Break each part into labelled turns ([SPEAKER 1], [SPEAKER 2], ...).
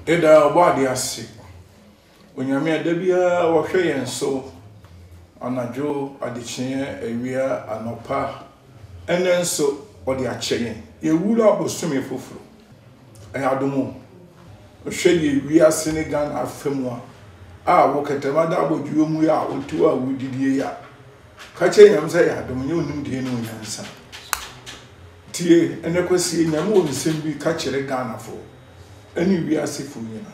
[SPEAKER 1] Eda obadi ase. Onyame adabia wo hwe yen so anajo adekye awia anopa enenso odi akye ewura abosome foforo ayadomo hwe ye wia Senegal afemu a wo ketemada aboduo mu ya otu a wudidie ya ka che nyam se ya dom nye onum die no nyansa tie enekwasi nyam wo nsem bi ka kire Ghana fo eni wia sefu nyina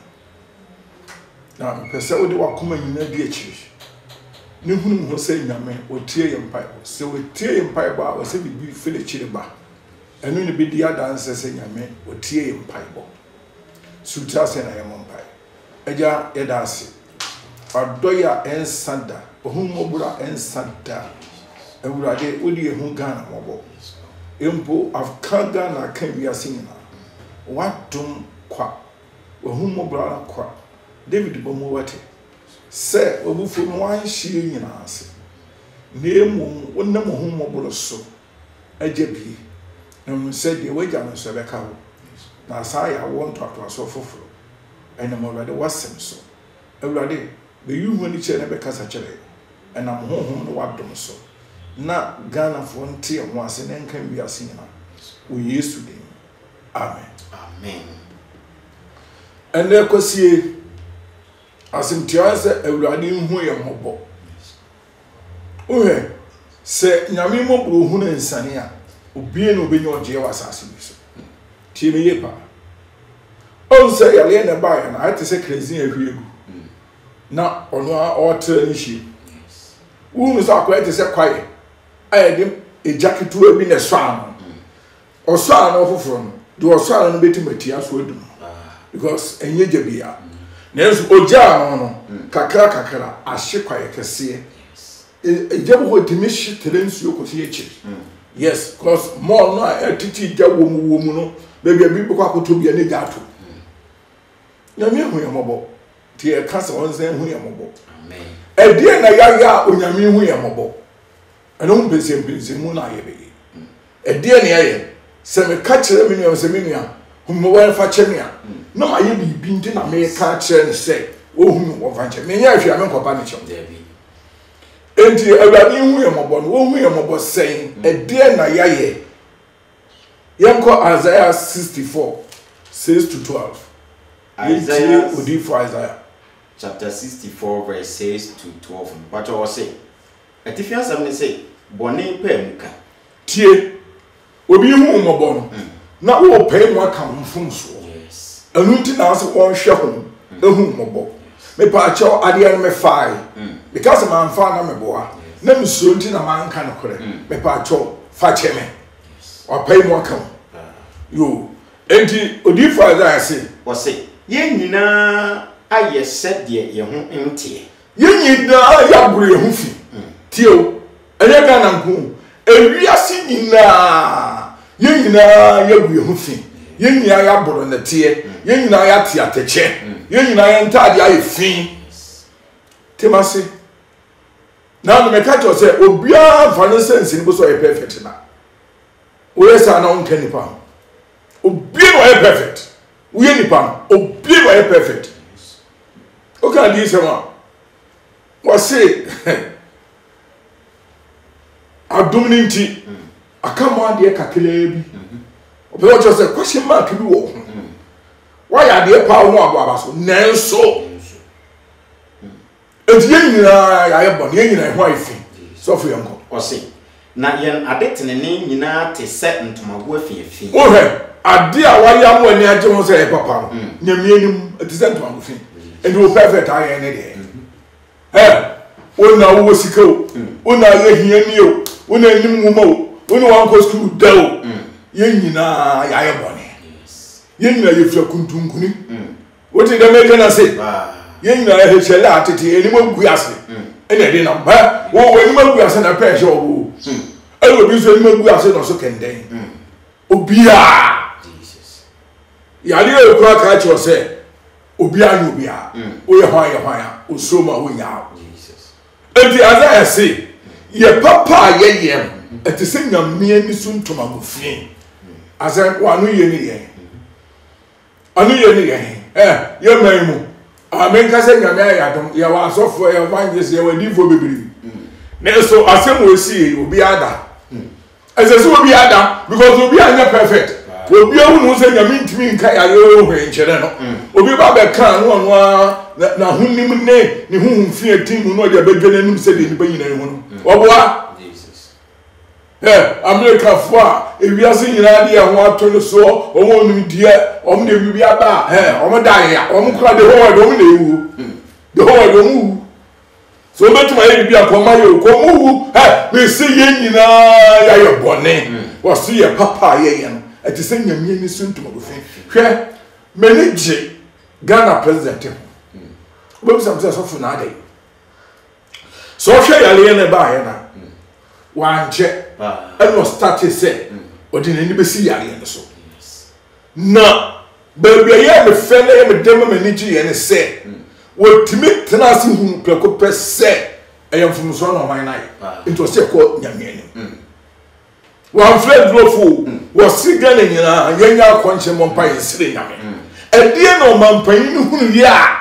[SPEAKER 1] na pese odi wakoma nyina di akiri ne hunu ho se nyame otie yempai se otie yempai ba o se bibi fele chire ba enu ne bidi adanse se nyame otie yempai bo suta se na yempai eja yedase adoya ensanda ohumobura ensanda ewurade odi ehun Ghana mobo empo afkanga na kan wiase nyina wadum kwa ohumobura kwa David bomo wate se obufu no anhie nyina ase nemu wonnam ohumobura so ajabi na se de waja no so beka ho na sa ya wonto ato foforo enam awurade wasem so awurade be yuhu ni che na beka sa kire enam honhom no wadom so na Ghana fo nte ho ase na nkan wi ase nyina o Yesu dem amen
[SPEAKER 2] amen
[SPEAKER 1] ene kosie asimtia se awurade hu ye mobbo ohe se nyame mobro hu na nsane a obie na obenye oje wasase bi so tie me yepa on se yale na ba ya na ate se crazy ahwiegu na ono a otre ni shi unu sa kwa ate se kwae ayede ejaketu abi na so ano oso ano foforo no de oso ano no betimati aso adum because enye jabia na enso oja no kakra ahye kwae kese ejabu ho dimishi telensu yokosi echi yes because more no atiti jawo mu no baby abi kwa akotobia ne gato nyame hu yamobo tie kasa wonse hu yamobo
[SPEAKER 2] amen
[SPEAKER 1] edie na ya onyame hu yamobo eno mpese mu na ye be edie na ye se me ka kire me nua se me nua hu wo fa chemia na ma ye bibi nti na me ka kire ne se wo hu wo fa chemia me nya hwia me nkopa ne chem enti awurade hu yamobo no wo hu yamobo sen edie na ya ye yanko Isaiah 64 6 to 12 Isaiah
[SPEAKER 2] chapter 64 verse 6 to 12 but I say atifian sam say bone pamuka
[SPEAKER 1] tie obi hu mobo no na wo pay mu aka mfumso
[SPEAKER 2] yes
[SPEAKER 1] anunti na ase won hwe ho ehu mobo me pa chaw ade an me fai because man fa na me boa na me so nti na man ka no kore me pa chaw fa cheme o pay mu aka yo enti odifo Isaiah say
[SPEAKER 2] o say ye nyina aye sede ye ho ntie
[SPEAKER 1] ye nyina ya buru ye ho fi tio ene ga na nku ewiase nyina ye nyina ya buru ye ho fi ye nyina ya buru na tie ye nyina ya tie ateche ye nyina ya ntade aye fi temase na no me ka cho say obia vanessence ni bo so e perfect na o yesa na onka nipa obia no e perfect we nipa obi wa perfect okay di sema wa say adomninti akama de kakele bi obi o just say question mark bi wo why are they pa ho abo abaso nenso enti nyina ya bo ne nyina ho afi so for yanko
[SPEAKER 2] o say na yen adetene ne nyina te set ntomago afiefi
[SPEAKER 1] ohe ade a waya mo ani agye ho say papa no nyamienim etisanto amufi enti o perfect aye ne de ona wo sika o ona ye hiani o ona nim nwoma o ona wan ko school da o ye nyina ya ye bone ye nyina ye fira kuntunkuni wote da me kana say ye nyina ye hechela atete enim agu ase ene de na ba wo enim agu ase na pressure o elo bi so enim agu ase no so kenden obia yali e kwa ka cho se obia ni obia o ye hwan ya o so ma wo nya
[SPEAKER 2] Jesus
[SPEAKER 1] enti Isaiah say ye papa ye yem etise nyame ni so ntomago fi Isaiah wa no ye ni ye anu ye ni ye ye maimu amen ka se nyame ayadom ye wa asofo ye evangelist ye wadi fo bebiri na so asem we see obi ada ezese obi ada because obi anya perfect obi awu no se nyame ntimi nka ya yo hwe nkyere no obi ba be kan no na hunim ne hu fi atim no de abedwane nim se de ni bayina hu no oboa America for ewiase nyina de ho ato no so omo nim die omo de bibi aba omo da ya omo kra de ho omo na ewu de ho omo so betuma ye bibi akoma ye komu me se ye nyina ya ye bone wo se ye papa ye no ati se nyame ni suntum do fe hwe manage Ghana president obo sam se so fu na ade so hwe yale ne ba ye na wanje and was started say odin ani besi yare no so na baby ya me fele me dem manage ye ne say wotimi tenase hu preko pese eyamfum so no man nai into say ko nyame ani wan fred lofo was sigana nyina yenya akonche mompa yesire nyame edie no mampan ni hunu ya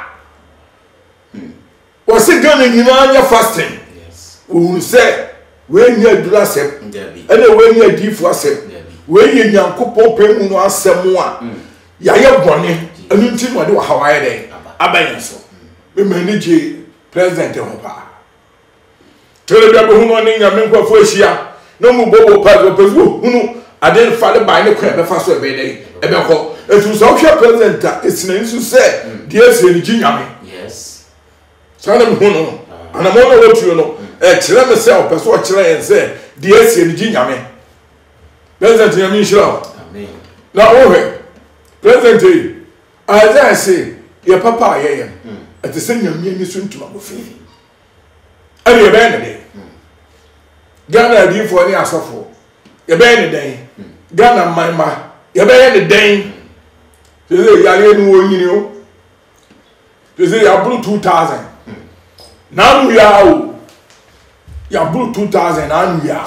[SPEAKER 1] was sigana nyina anya fasting wo say when you do asem and when you difu asem when you nyankopon pemu no asem a ya ye bone anu nti no de wa hawaye dey abayin so me manage president ho pa tele bia bo hu no ni nyame nkofo ahia no mu bobo pa go pezu hunu aden fa le bai ne kwa be fa so e be dey e be ko etu so hwe president esina nsu se de ese ni nyame
[SPEAKER 2] yes
[SPEAKER 1] so na hu no ana mo no wotu no kire me se o peso o kire yen se de ese ni nyame president nyame nshira
[SPEAKER 2] amen
[SPEAKER 1] na ohe president aza se ye papa ye ati se nyame ni suntu amofi ani ye ben de Ghana di fo ni asofo ye ben ne den Ghana manma ye ben ne den se yare nu onyini o se ya bru 2000 now ya o ya bru 2000 now ya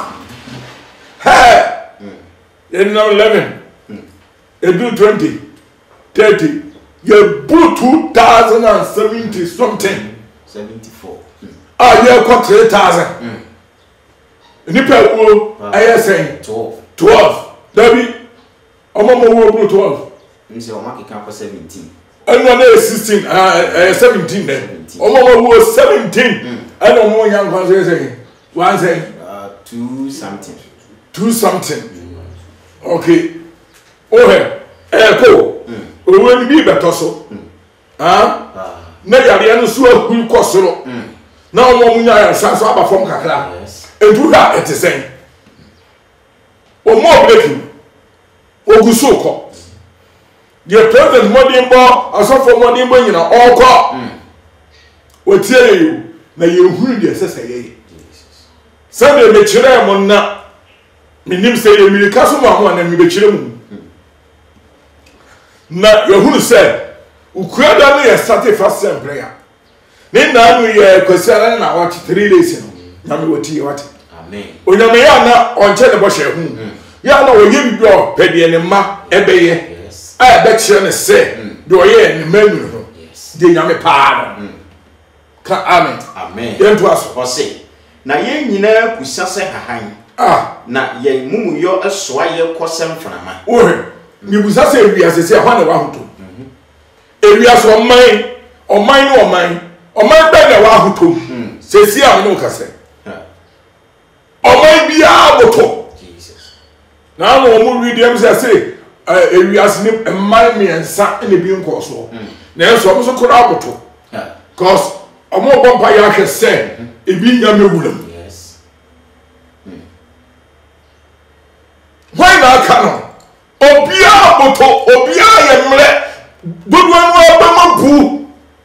[SPEAKER 1] in 11 you do 20 30 you bru 2070 something
[SPEAKER 2] 74
[SPEAKER 1] you got 3000 nipa wo ayesen 12 dabi omomo wo bru 12
[SPEAKER 2] nse o makeka ko 17
[SPEAKER 1] and one 16 17 then omomo wo 17 and omo yan kwa say one say
[SPEAKER 2] 2 something
[SPEAKER 1] okay ko owo ni bi beto so na yare no so ahu kosoro na omo munya ya sanso aba fom kakra edu ha etisen omo breaking oguso ko the president modimbo asofo modimbo nyina okọ otie you na yehuru de sese ye sabe me kire mo na minim se ye mirika so mo na mi be kire mu na yehuru se ukuada no ye start fast and prayer ne na anu ye kwasiara na watch 3 days no na me woti wati
[SPEAKER 2] amen
[SPEAKER 1] onyame ya na onche ne bo hye hu ya na oye bibi o pede ne ma ebeye be kire ne se de oye ne manu no de nyame pa no ka amen yentu aso
[SPEAKER 2] o se na ye nyina kusa se hahan na ye mumuyo esoa ye kosem frama
[SPEAKER 1] ohe ni busa se wiase se hwa na wa hoto ewiase oman be na wa hoto se si a no kase oman bia boto
[SPEAKER 2] Jesus
[SPEAKER 1] na no mo read dem say ewiase ni man miensa ene bi nko so na enso mo so kora boto cause omo bompa ya hwe se ebi nyame wulam
[SPEAKER 2] yes
[SPEAKER 1] why na kano obia boto obia ye mre dodo anu abamabu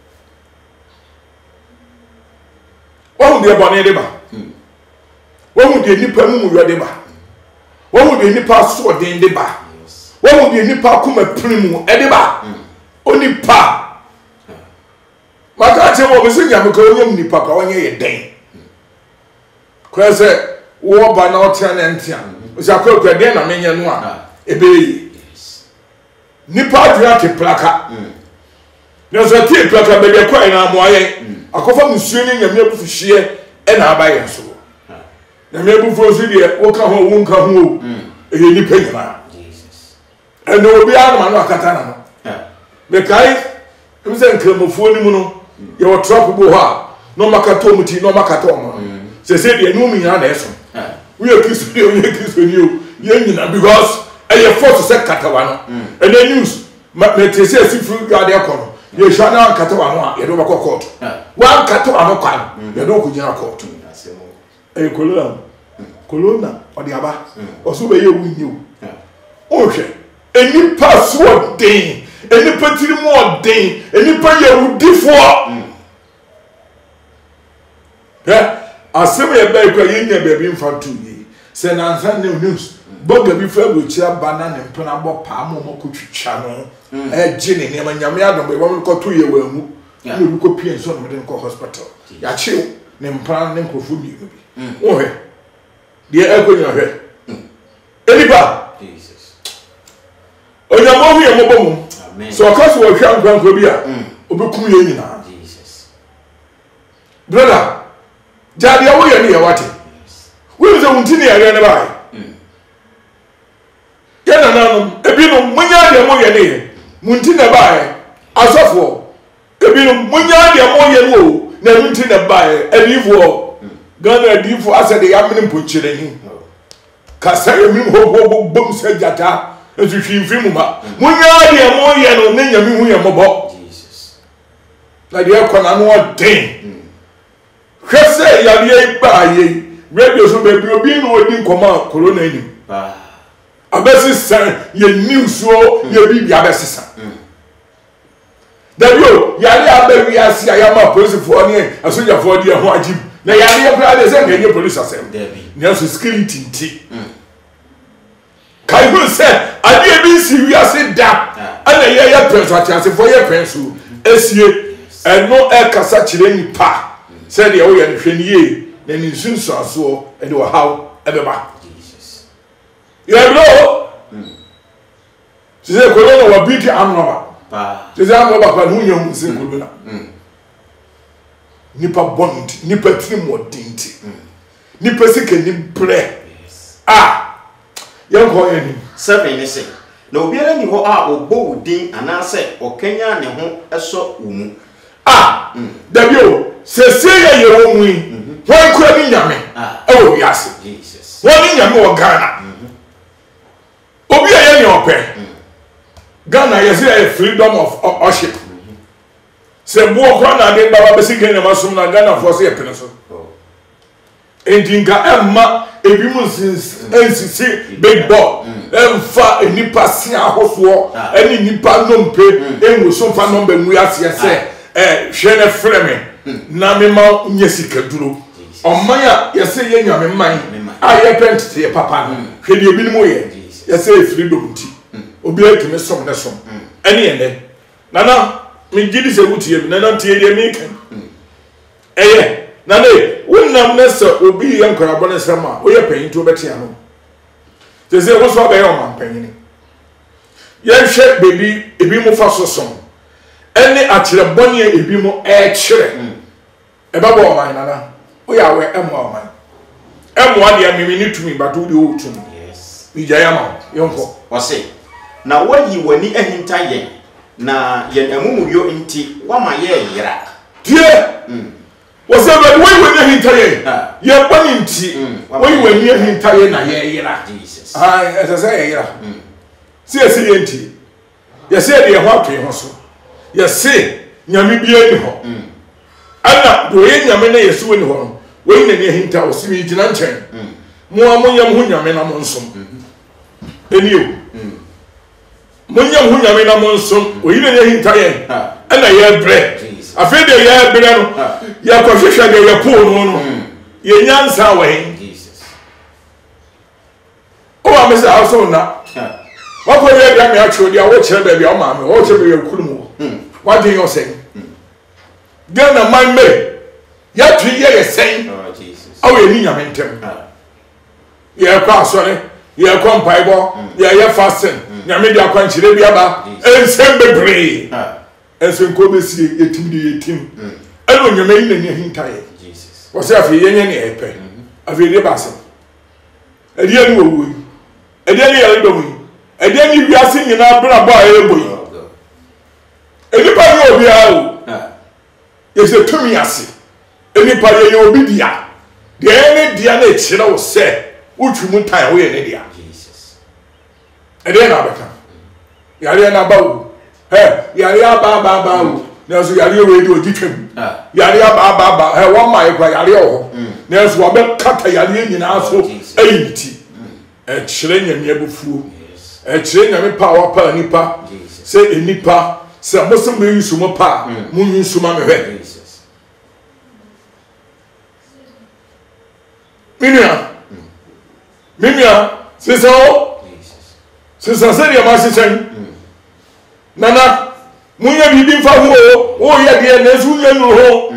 [SPEAKER 1] wọ́n de bọ̀ ní ẹ̀dẹ́ bá wọ́n de nípa mímú yọ ẹ̀dẹ́ bá wọ́n de nípa sọ̀dẹ̀ ẹ̀dẹ́ bá wọ́n de nípa kọ́mọ̀ pírímù ẹ̀dẹ́ bá ó nípa màkà àti ẹ̀wọ̀n mi sẹ́ nyàmú kọ́ ọ́nyẹ́ mu nípa kọ́ ọ́nyẹ́ yẹ dẹ́n kọ́ ẹ sẹ́ wọ́n bá náà ọ̀tí àná ẹ̀ntìá ọ̀sẹ̀ akọ́ ẹ̀dẹ́ nà mí yẹn nù à ẹ̀bẹ̀ yẹ nípa àdúrà ti plaka na so tie plaka be de kwa na amoaye akofa musuo ni nyame abufuhie e na abaye so na me abufuo so de wo ka ho wo nka ho e ye nipa nyina Jesus e no obi anoma no akata na no be kai em se nkramofuo ni mu no ye wo trap bo ho a no makato muti no makato mo se de no mu nyina na eso we are kiss we are kiss you ye nyina because e ye force se katawa no e na news me te se sifu gade akono ye shana katawa no a ye do bakọ court wa katawa no kwa ye do ko nyina court e kolona odi aba oso be ye wunyi o hwe eni pass what day eni patiri mo day eni pa ye udifo asem ye be kwa ye nya be bi mfantu yi se na nsan news boga bi fra bo kira banana mpena bo pa mo kotwitwa no gene ne manyame adom be wo ko to ye wamu ne bi ko pie so no de ko hospital ya chiw ne mpana ne nkrofo mi bi o he de ekonya he eliba Jesus onyamo hu ye mo bomu amen so akaso wo hwa nkwankwa bi a obekum ye nyina Jesus brother jadi awo ye ne ye wate wo ze wuntini ya ne bai yana nanum ebinum munya de mo ye ne muntina bai asofo ebinum munya de mo ye no na muntina bai elifo Ghana elifo asede ya mene mpochire ni kasa yemim ho bom sajata ezuhwimfi mu ma munya de mo ye no ne nyame hu ye mobo Jesus na de akona no odin hwese ya ye ba ye radio so be bi obi no odi nkoma corona ni abesi san ye news o ye bibi abesi san dabio yale abawi asi ayama police for ni asoja for di ho agim na yale akura de say ngenye police asem na so security nti kai go say ade bi si wi ase da ana ye penso atiase for ye penso esie eno e kasa kire nipa say de wo ye nhwe ni ye na ni sunsu aso e de wo haw ebeba you know she say corona wa big amnoma she say amnoma kwa hu nyam se corona nipa bond nipa trimodinti nipa sike ni bre yanko yani
[SPEAKER 2] seven ni say na obiara ni ho a obo udin anase okenya ne ho eso umu
[SPEAKER 1] dabio se ye wo mu wan kura ni nyame e wo wiase
[SPEAKER 2] Jesus
[SPEAKER 1] won ni nyame wo Ghana obi aye ni ope Ghana yes a freedom of worship se bo ko na de baba besi Ghana masum na Ghana for say pene so endinga emma ebi mu nsisi big ball emfa enipa sia ahoso eni nipa nompe enwo so fa nombe mu ase se hwe ne freme na me ma nyesika duro omanya yese ye nyame man aye pent ye papa hwe de ebi ni mo ye yese freedom ti obi atumi som ne som ene ene nana me gidi se wutie bi nana tie de mi kan nana wonnam nesa obi yankorabo ne sama oye panyinto betia no teze wo so abaye o man panyini ye hwe bebi ebi mo fa so som ene akire boni ebi mo kire babo o man nana oya we emo o man emo ade amimi ni tumi batu de o tumi
[SPEAKER 2] yes
[SPEAKER 1] ijaya ma yonko
[SPEAKER 2] wase na wayi wani ahinta yen na yen amumuyo nti wama ye yira
[SPEAKER 1] tie wase ba wayi wani ahinta yen ye bani nti wayi wani ahinta yen na ye yira
[SPEAKER 2] Jesus
[SPEAKER 1] esa ye yira si ye nti ye se de ho atwe ho so ye se nyame bia ni ho ana do ye nyame na yesu woni ho wayi na ni ahinta o si mi gina nchen mo amonyam ho nyame na mo nsom enio munyam hu nyame na mo nsom oyine ne hinta ye ana ye bre afede ye bre no ya kwahwehwa de ye po no ye nyansa wa hin
[SPEAKER 2] Jesus
[SPEAKER 1] o wa me sa so na wa ko ye bia me acho dia wo kire ba bia o ma me wo kire be kurumu wa de yo sen Ghana man me ya twi ye sen
[SPEAKER 2] Jesus
[SPEAKER 1] awo ye ni nyame ntem ye kwa asore ye kwa mpaibo ye fasting nyame dia kwanchire bia ba ensem bebre enso nko besie yetim de yetim eno nyame yi na nya hintaye
[SPEAKER 2] Jesus
[SPEAKER 1] wo se afi yenye ne epe afi de ba se edi ani wo edi ani yare do mu edi ani wiase nyina bra ba ebo yi edi pa ni obi a o yese tumi ase eni pa ye obi dia de ene dia na ekire wo se utwu tan wo ye ne dia
[SPEAKER 2] Jesus
[SPEAKER 1] edi na abeka yare na ba wo yare aba wo na so yare we di ogitwam yare aba one my kwa yare o na so obe kata yare nyina so ayiti ekire nyame abufuo ekire nyame power pa nipa se enipa se amosom be yusumo pa mu yusuma me hwe minia sisa se dia ma sisen nana munya bibi mfa ho o ye de na su nya nu ho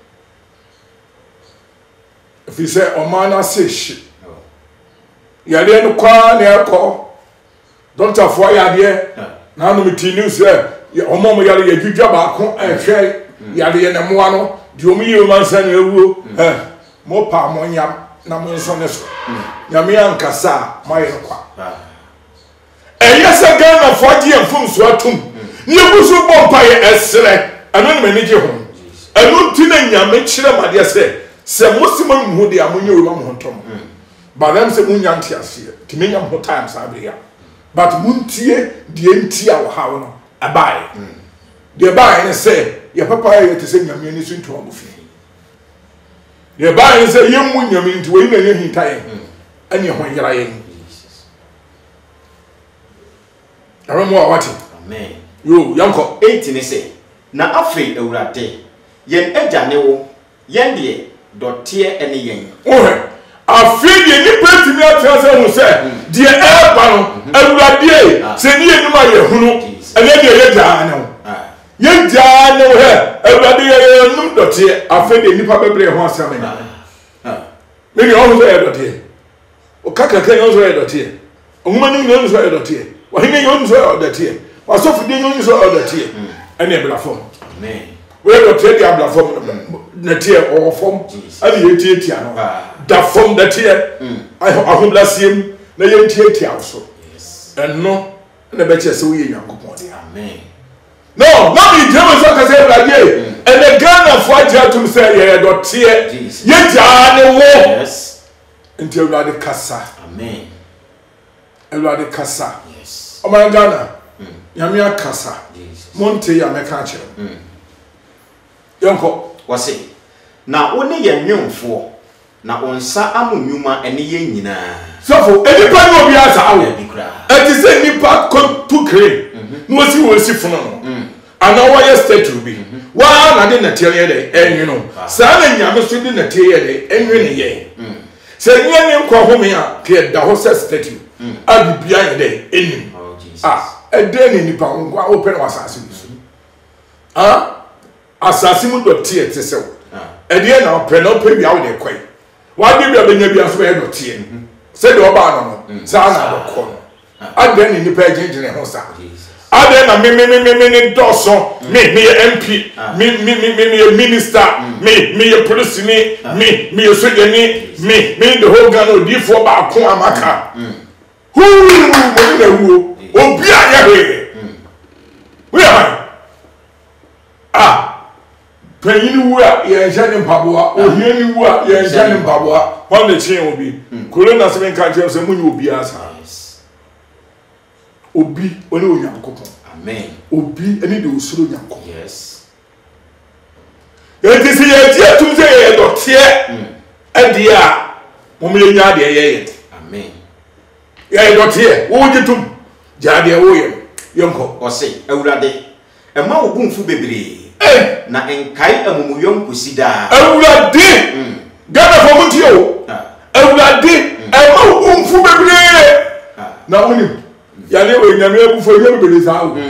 [SPEAKER 1] fi se o ma na se shi yale no kwa na ekọ doctor fo ya de na no meti news e o mo yale ye dwudwa ba ko ehwe yale ne mo ano de o mu ye man san ewuo mo pa mo nyam na mo nso ne so nyame ankasa mo ye kwa eyese Ghana fo de enfum so atum ni ebusu bompa ye esre anu ne manije ho anu ti na nyame kire made se musima mu de amonye ro ma ho ntom ba dem se munya ntia ase ti menya ho time sa be ya but muntie de ntia wo ha no abai de bai ne se ye papa ye te se nyame ni so nto amofi ye bai ne se ye mu nyame nti we na ye hintaye ani ho yira ye Aramo awati
[SPEAKER 2] amen
[SPEAKER 1] yo yanko
[SPEAKER 2] 8 ne se na afei ewurade yen agya ne wo yen de dote ene yen
[SPEAKER 1] ohe afei de ni petimi atrase hu se de eba no ewurade se ni enuma ye hunu ene de ye gya ne wo ye gya ne wo he ewurade ye num dote afei de nipa bebre ho asame na me ni ho so ye dote o kaka kan yo so ye dote o huma ni yo so ye dote wa hine yo so ye dote wasofu de nyonyi so order tie ene bla form
[SPEAKER 2] amen
[SPEAKER 1] we do tie dia bla form na tie o form ani ye tie tie no da form da tie ahom blasiem na ye tie tie so
[SPEAKER 2] yes
[SPEAKER 1] enno na be che se wo ye Nyankopon de
[SPEAKER 2] amen
[SPEAKER 1] no be jema so ka se bla die ene Ghana fo atia tum se ye do tie ye ja ne wo
[SPEAKER 2] yes
[SPEAKER 1] enti Ewurade kasa
[SPEAKER 2] amen
[SPEAKER 1] Ewurade kasa
[SPEAKER 2] yes
[SPEAKER 1] o man Ghana Yamia kasa monte ya meka kire yonko
[SPEAKER 2] wase na woni ye nwumfo na onsa amunwuma ene ye nyina
[SPEAKER 1] sofo enipa ni obi asa awo
[SPEAKER 2] bikra
[SPEAKER 1] eti se nipa to crane no si wo si funo no ana wo ye statue bi wa na de na tie ye de enwi no sa na nyame so de na tie ye de enwi ne ye se nye ni nkwa home a ke da ho se statue abibia ye de enim edeni nipa ngwa open wasase bisu asase mu do tie te se ede na open no pe bia wo de kwai wa de bia benya bia so e do tie se de oba no sa na do ko adeni nipa ejinjine ho sa ade na me doso me MP me minister me police me sojani me the whole Ghana odifo ba ko amaka hu mo na hu obi anya he we panyin wu a ye nhane mpaboa ohie ni wu a ye nhane mpaboa won de chen obi corona se men ka je se munyi obi asa obi oni Onyankopon
[SPEAKER 2] amen
[SPEAKER 1] obi eni de osuro Onyankopon
[SPEAKER 2] yes
[SPEAKER 1] ye ti ye ti atum se ye dote ade a mo me nya de ye
[SPEAKER 2] amen
[SPEAKER 1] ye dote wo jitum jade wo ye yonko
[SPEAKER 2] ose Ewurade ema wo bumfu bebre na enkai amumuyom kusida
[SPEAKER 1] Ewurade Ghana for mutio Ewurade ema wo bumfu bebre na woni ya le we nyame abufo ye bebre sa wo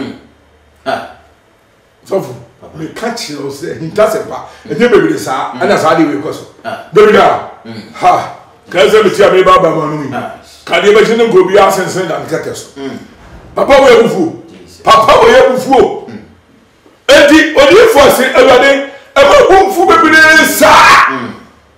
[SPEAKER 1] sofu me catch you say hintasepa enye bebre sa ana sa de we koso bebre ha kaze bitia me baba manu ka de be jinin gobi asensen da nketeso papa wo ebufu papa wo ebufu enti odi force awade ema bomfu bebere saa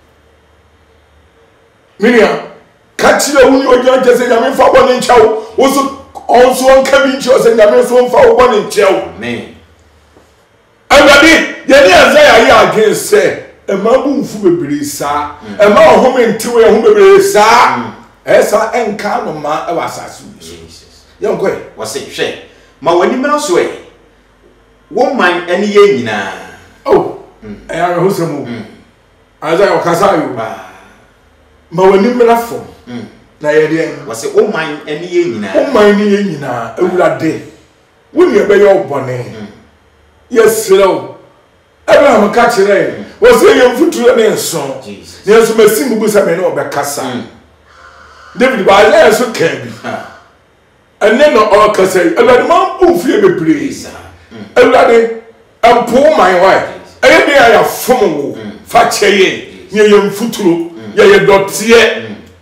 [SPEAKER 1] minia kachira wuni oja jese nyame fa bone nchawo woso onso onka bi nchi ose nyame so mfa wo bone nchawo
[SPEAKER 2] amen
[SPEAKER 1] awade ye ni azaya ya adwen se ema bomfu bebere saa ema ohome ntiwe ho bebere saa esa enka no ma e wasasu
[SPEAKER 2] Jesus
[SPEAKER 1] yonkwe
[SPEAKER 2] wase hwe ma wani mena so e wo man ene ye nyina
[SPEAKER 1] oh ya ho semu azaya okasa yo ma wani mena fo na ye de
[SPEAKER 2] wase wo man ene ye nyina
[SPEAKER 1] wo man ni ye nyina ewurade woni ebe ye obone yesrew Abraham ka kire wose ye mfuturo ne nso
[SPEAKER 2] Jesus
[SPEAKER 1] ye nso masim bu sa me ne obekasa David ba ya so kan bi enne no okasa ewurade man bu fie bebre ewurade ampo man why eye de ya fom wo fa cheye ye mfuturo ye dotie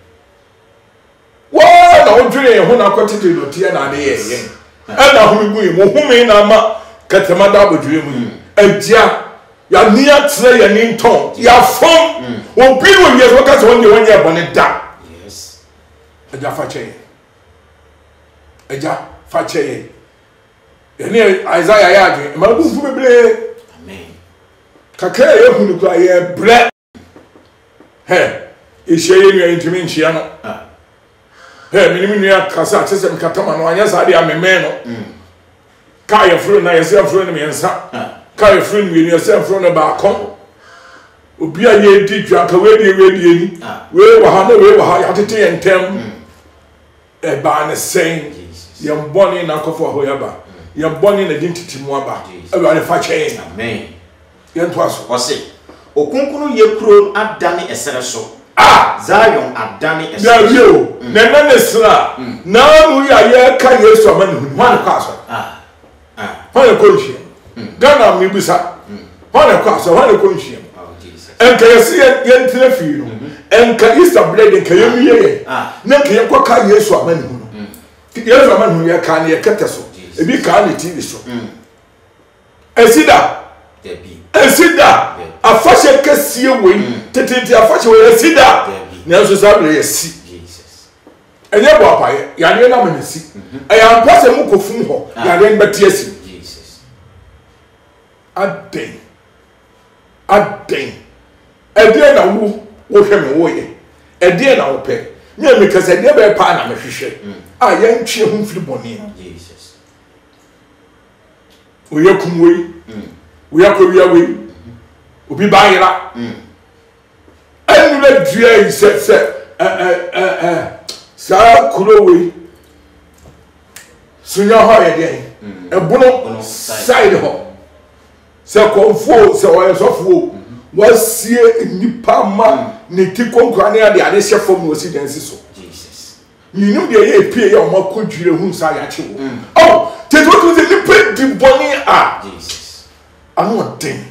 [SPEAKER 1] wa na odwene ho na kwatete dotie na ade ye ana ho mi mu home na ma katama da bodwere mu agya ya nia tre ya ni nton ya fom obi no ye so kasa wonye wonye bone da
[SPEAKER 2] yes
[SPEAKER 1] agya fa cheye agya fa cheye ene Isaiah ya adwe ma bu fu bebre
[SPEAKER 2] amen
[SPEAKER 1] kakra ye hunu kwa ye bre he isheye ni ntimi nchia no he minimi nua kasa chesem katama no anya sa de ameme no ka ye furu na ye se furu ne mensa ka ye furu ni ye se furu ne ba kon obi a ye di dwa ka we di ni we wa ha no we wa ha ya tete ye ntem e ba ne sen ye mboni na kofo ho ya ba ye mboni na dintitimu aba e ba ne fa chen
[SPEAKER 2] amen
[SPEAKER 1] ye nto aso
[SPEAKER 2] wase okunkunu ye kuro adane esere so Zion adane esere
[SPEAKER 1] ya yo na nesra na mu ya ye ka Yesu amane hu hwan kwa so hwan ko nchi Ghana mi bisa hwan kwa so hwan ko nchi enka yesi ye ntre fi no enka Easter bread enka ye miye na enka ye kwa ka Yesu amane hu no Yesu amane hu ye ka na ye kete so ebi ka na TV so esida esida afashe kesiye we tete afashe we esida na so sabre yesi
[SPEAKER 2] Jesus
[SPEAKER 1] enye bo apaye ya de na manasi aya mpase mu kofum ho ya de mbeti asi
[SPEAKER 2] Jesus
[SPEAKER 1] aden ede na wo hwe me wo ye ede na wo pe nye me kase de be pa na me hwehwe a ye ntwe hu mfiri bone
[SPEAKER 2] Jesus
[SPEAKER 1] oye kumwe oya ko wiya we obi ba yira enu le dua se sa kuro we sunya ho ye de ebono side ho se konfo se o sofo wasie nipa ma ne ti konkura ne ade ade hyefom no si dansi so
[SPEAKER 2] Jesus
[SPEAKER 1] yinu de ye pie ye o makodwire hu sa ya chewo oh te to se nipa di boni a
[SPEAKER 2] Jesus
[SPEAKER 1] ano den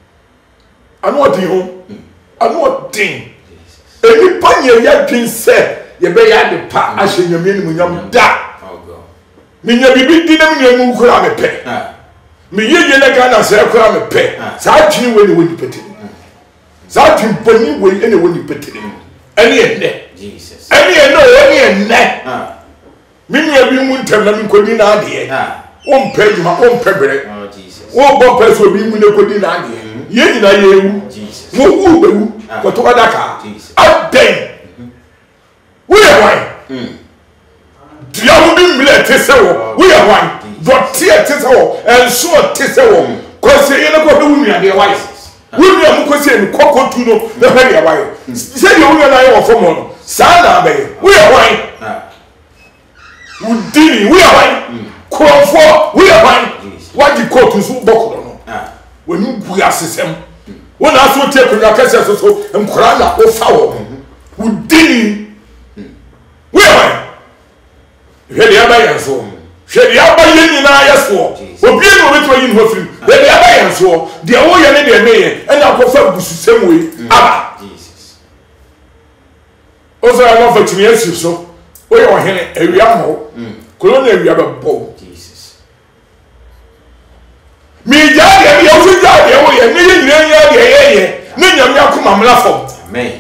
[SPEAKER 1] ano den eni panye ya twin se ye be ya de pa ahye nyame ni munyam da
[SPEAKER 2] oh God
[SPEAKER 1] minya bibi di na minya mu kura me pe me ye na Ghana se kura me pe sa twin we ni woni petiri sa twin boni we ene woni petiri ene enne
[SPEAKER 2] Jesus
[SPEAKER 1] ene enne o ene enne minya bi mu ntem na mi kodi na ade o mpe juma o mpe bere
[SPEAKER 2] oh Jesus
[SPEAKER 1] wo bo peso bi mu ne kodi na ade ye nyina ye ewu
[SPEAKER 2] Jesus
[SPEAKER 1] wo wu bewu ko to adaka aden we are one dia wo bi mle tese wo we are one do tie tese wo enso tese wo ko se ye ne ko be wu nuade wai wu nua mu ko se ni kokotu no be he ya wai se ye wu na ye wo fo mo no sa na be we are one wu dini we are one krofo we are one what the court so bokoro no when you bu asesem wona aso tie kunya kase so nkora na ofa wo udini we are hwede abayenso hwede abayen nyina yeso obi no beto yin ho firi hwede abayenso de wo ye ne de meye ena akofa bususem we aba
[SPEAKER 2] Jesus
[SPEAKER 1] ozo ya no fatimi asi so we ye ohene awia mo kolona awia bebo
[SPEAKER 2] Jesus
[SPEAKER 1] mi ja de de ofu ja de wo ye ne nyina nya de ye ne nyame akoma mla fo
[SPEAKER 2] amen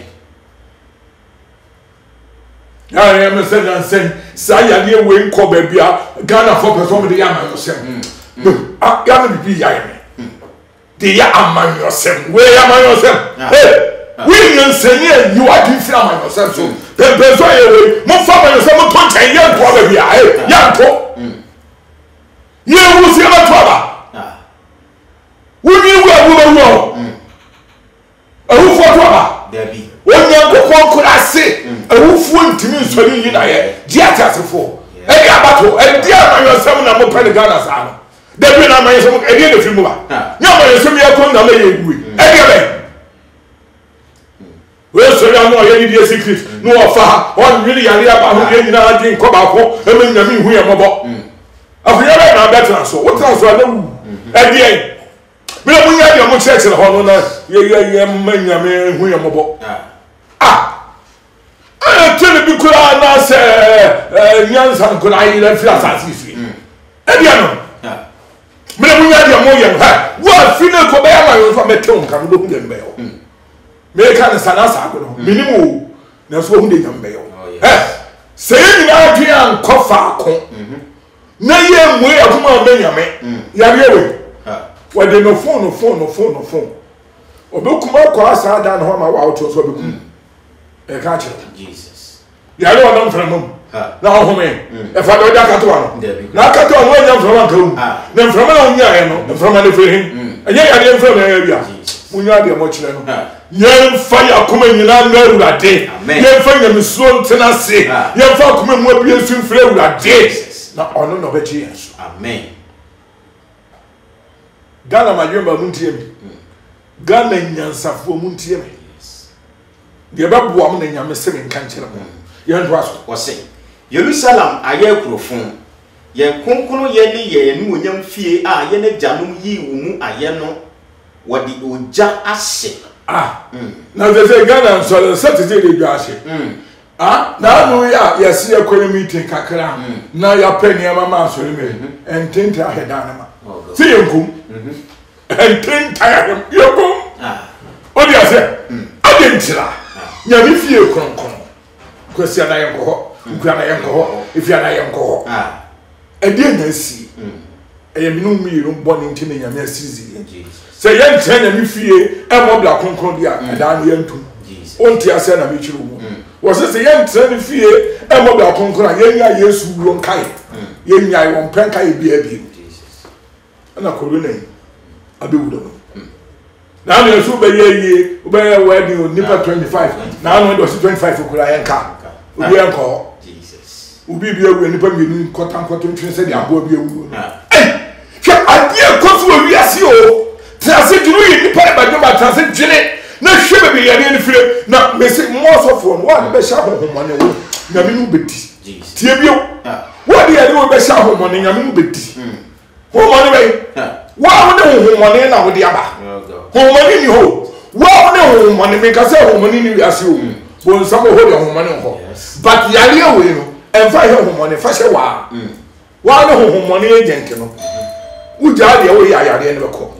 [SPEAKER 1] ya me say dan say sa ya de we nko ba bia Ghana for person de ya ma yosem ya me bi ya me de ya ama yosem we ya ma yosem we nyansani you are different ama yosem so be so ye we mo fa ma yosem mo to chan ye nko ba bia ya nko ye wo si ma to ba woni wo awufo to ba
[SPEAKER 2] dabi
[SPEAKER 1] woni akokon kurase awufo ntimi nsori yi na ye diatasefo e ya bato e dia ma yosem na mo pen Ghana sa no dabi na ma yosem e dia na filmu ba nya ma yosem ya ko na ma ye guwe e dia be we so ya no ye di secret no ofa on really yare aba ho ye nyina adi nko ba ko e me nyame hu ye mobo afuya be na betra so what so na wu e dia me mo nya dia mo church na ho no na ye manyame hu ye mobo tele bi kura na se nyansa kura yi la fi asasi fi e dia no me mo nya dia mo ye ha wa fi na ko be ya ma yo fa mete on kan do hu dem be yo me kan sana sa ko no minimum na so hu de dem be yo se ni na adu an kofa ko na ye mu ya kuma be nyame ya be we wa de no phone obekuma ko asa da na ho ma wa auto so obekum e ka che
[SPEAKER 2] Jesus
[SPEAKER 1] ya le wa na mfra mum na ho me e fa do da ka to ano na ka to ano nya mfra man ka wu na mfra man na nya ye no mfra man de fe hin enya ya de mfra man ya bia mu nya de mo kire no ye fa ya kuma nyina na urade ye fa nya misuo ntena se ye fa kuma mu abie su mfra urade na ono no be chi yesu
[SPEAKER 2] amen
[SPEAKER 1] Ghana madwemba muntie mi Ghana nyansafo muntie mi de ba bo am na nyame se me kan kire mo ye ndo aso
[SPEAKER 2] wo se Jerusalem aye kurofon ye konkono ye ne ye nu onyam fie a ye ne janom yi wo mu aye no wodi oja ase
[SPEAKER 1] na ze Ghana so Saturday de dwa ase na no ya yes economy meeting kakra na ya peni mama so me ententa aheda na ma see yenkum ententa yenkum odi ase adentira nyame fie kronkron kwesi ana yenko nkura na yenko ifi ana yenko edi na si minnu miru boni ntime nyame asizi se yentra nyame fie emobla kronkron dia ada na yentum onti ase na mechiru mu wo se yentra ni fie emobla kronkron yenya Yesu wo nkai yenya won penka ebi abi ana corona abewudo na na so be ye wedding nipa 25 na no do 25 okura yenka obi enko Jesus obi bi ewu nipa mienu kotankoto ntwe se de abo bi ewu hwe adie koso wi ase o trase duru yi nipa ba djoma trase djene na hwe be yare ni fire na mesi mosofo no wa be sha hohomone wo nyame no bedi tie bio wa de yare wo be sha hohomone nyame no bedi hohomone be wa wo ne hohomone na wo de aba hohomone ni ho wa wo ne hohomone me ka se hohomone ni wi ase o bo nsamo ho de hohomone ho but yare we no emfa he hohomone fa hye wa ne hohomone agent no uja de wo ya yare ne be ko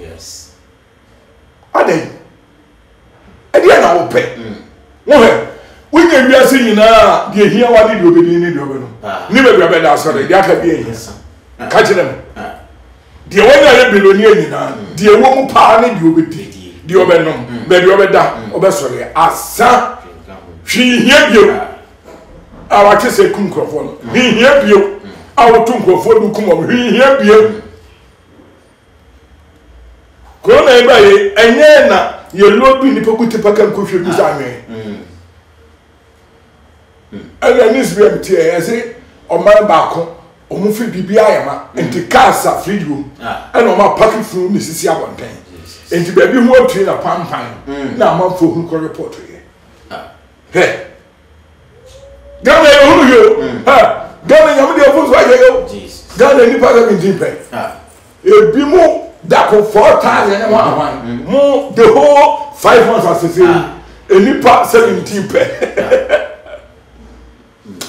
[SPEAKER 1] adai edi ana wo pe wo he wonya wiase nyina de hia wa de obedi ni de obenu ni be bia be da so de aka bi ehia ka kire mo de wonya le belonia nyina de wo mu pa ne de obedi de obenom be de obeda obesore asa hwi hia bio awa kese kum krofo no hwi hia bio awo tum krofo du kum hwi hia bio corona eba ye enye na ye lobi ni pokuti paka nkohwe bi sa anwe ala nisbi amti e say o man ba ko o mu fi bibia ayama enti kasa free room and o ma pack fru ni sisi abonten enti ba bi hu otwi na pampan na amanfo hu ko report ye he Ghana ye hu yo Ghana nyam de ofo so aye yo Ghana ni paka bi din pe e bi mu that for 4,000 more the whole 5 months as say any part 17 pe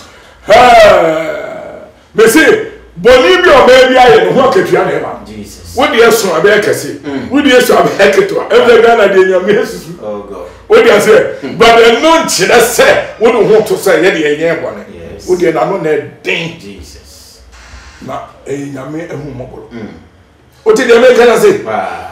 [SPEAKER 1] me say boni bi o be bi aye no ho akatua na e ba
[SPEAKER 2] Jesus
[SPEAKER 1] What the so abekase. What the so abeketo. Every Ghana dey nyame susu.
[SPEAKER 2] Oh God.
[SPEAKER 1] What the say? But the no chira say, what do want to say ye dey yen bone.
[SPEAKER 2] Yes.
[SPEAKER 1] What the na no na den.
[SPEAKER 2] Jesus.
[SPEAKER 1] Na nyame ehumobolo. What did the American say?